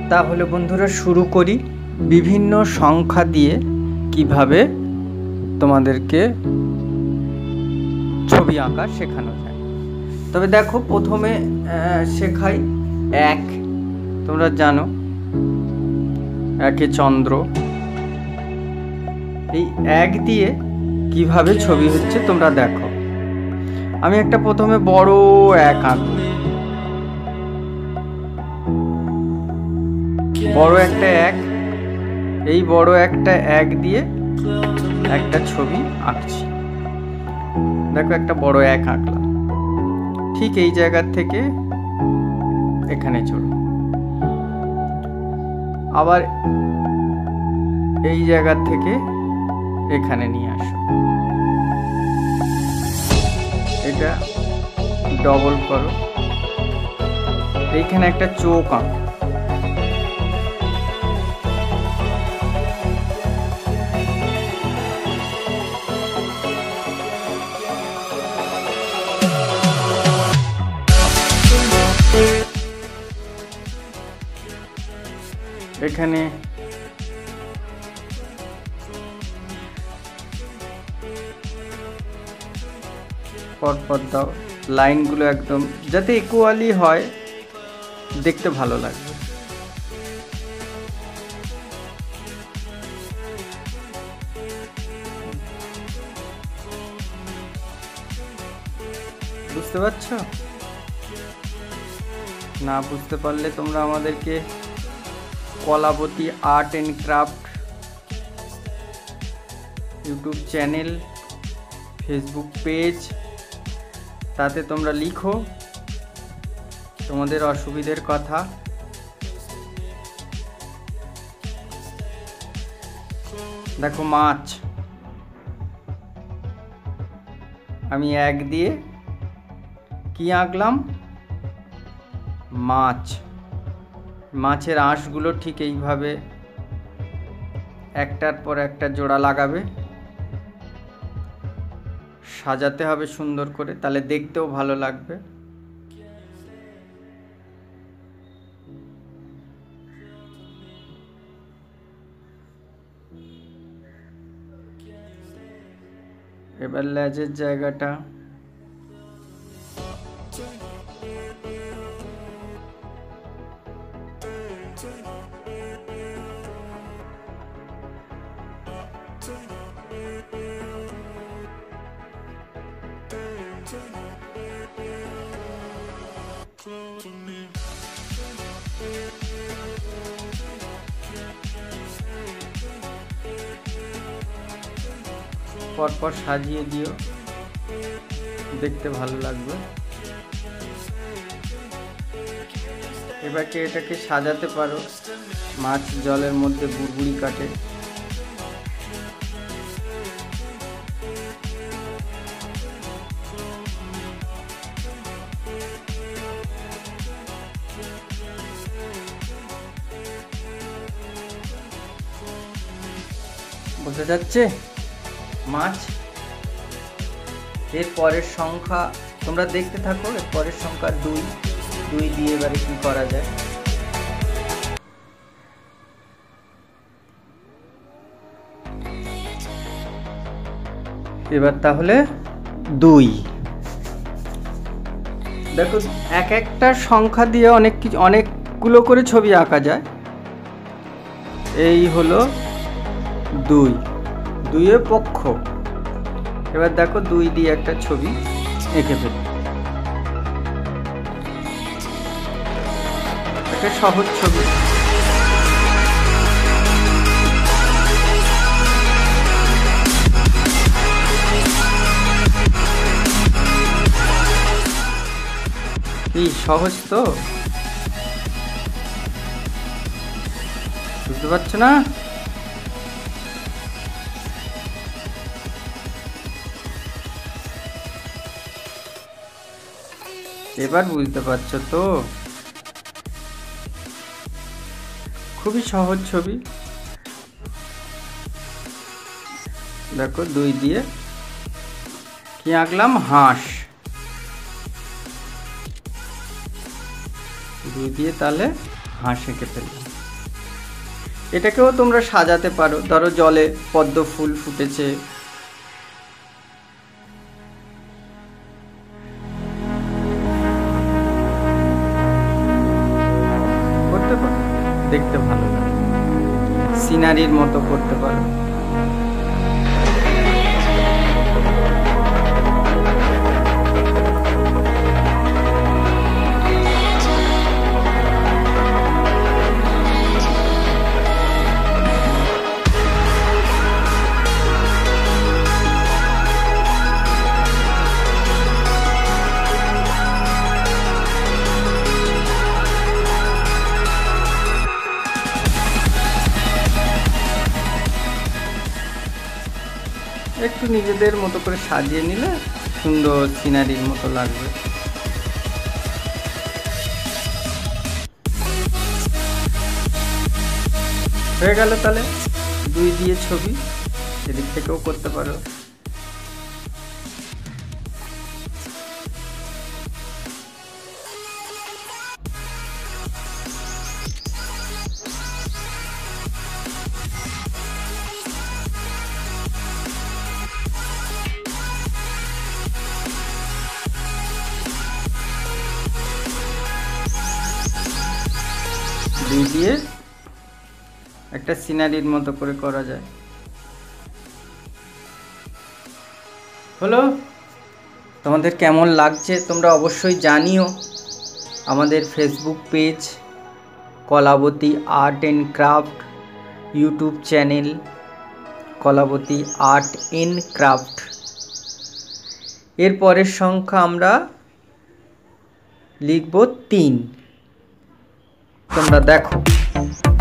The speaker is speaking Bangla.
তাহলে বন্ধুরা শুরু করি বিভিন্ন সংখ্যা দিয়ে কিভাবে তোমাদেরকে ছবি আঁকা শেখানো যায়। তবে দেখো প্রথমে শেখাই এক। তোমরা জানো একে চন্দ্র। এই এক দিয়ে কিভাবে ছবি হচ্ছে তোমরা দেখো। আমি একটা প্রথমে বড় এক আঁকব, বড় একটা এক। এই বড় একটা এক দিয়ে একটা ছবি আঁকছি। দেখো একটা বড় এক আঁকলাম। ঠিক এই জায়গা থেকে এখানে চলো, আবার এই জায়গা থেকে এখানে নিয়ে আসো। এটা ডবল করো। এইখানে একটা চোখ আঁকো। এখানে পরপর দাও, লাইনগুলো একদম যাতে ইকুয়ালি হয়, দেখতে ভালো লাগবে। বুঝতে পারছো? না বুঝতে পারলে তোমরা আমাদেরকে Kalabati art and craft YouTube channel, Facebook page, তাতে তোমরা লিখো তোমাদের অসুবিধের কথা। দেখো মাছ, আমি এক দিয়ে কি আঁকলাম? মাছ। মাছের আঁশগুলো ঠিক এইভাবে একটার পর একটা জোড়া লাগাবে, সাজাতে হবে সুন্দর করে, তাহলে দেখতেও ভালো লাগবে। এবার লেজের জায়গাটা পরপর সাজিয়ে দিও, দেখতে ভালো লাগবে। এবারে এটাকে সাজাতে পারো। মাছ জলের মধ্যে বুড়বুড়ি কাটে। বোঝা যাচ্ছে? মাছ। এর পরের সংখ্যা তোমরা দেখতে থাকো। এর পরের সংখ্যা 2। 2 দিয়ে এবারে কি করা যায়? এবার তাহলে 2। দেখো এক একটা সংখ্যা দিয়ে অনেকগুলো করে ছবি আঁকা যায়। এই হলো 2, 2 পক্ষ। এবার দেখো 2 দিয়ে একটা ছবি এঁকে ফেলি। একটা সহজ ছবি। এই সহজ তো, বুঝতে পারছো না? এবার বুঝতে পারছো তো? খুবই সহজ ছবি। দেখো 2 দিয়ে কি আঁকলাম? হাঁস। 2 দিয়ে তাহলে হাঁস এঁকে ফেললাম। এটাকেও তোমরা সাজাতে পারো। ধরো জলে পদ্ম ফুল ফুটেছে, করতে পারো, দেখতে ভালো লাগে, সিনারির মতো করতে পারো। একটু নিজেদের মতো করে সাজিয়ে নিলে সুন্দর সিনারির মতো লাগবে। হয়ে গেল তাহলে 2 দিয়ে ছবি। এদিক থেকেও করতে পারো। দিয়ে একটা সিনারির মতো করে করা যায়। হলো, তোমাদের কেমন লাগছে তোমরা অবশ্যই জানিও। আমাদের Facebook page Kalabati art and craft, YouTube channel Kalabati art and craft. এর পরের সংখ্যা আমরা লিখব 3। তোমরা দেখো।